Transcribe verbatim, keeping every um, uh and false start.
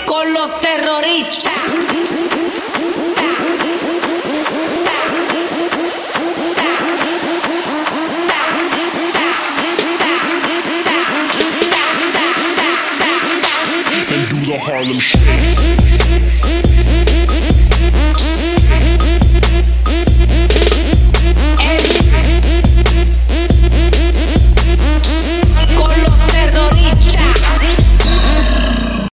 con los terroristas. And do the Harlem Shake.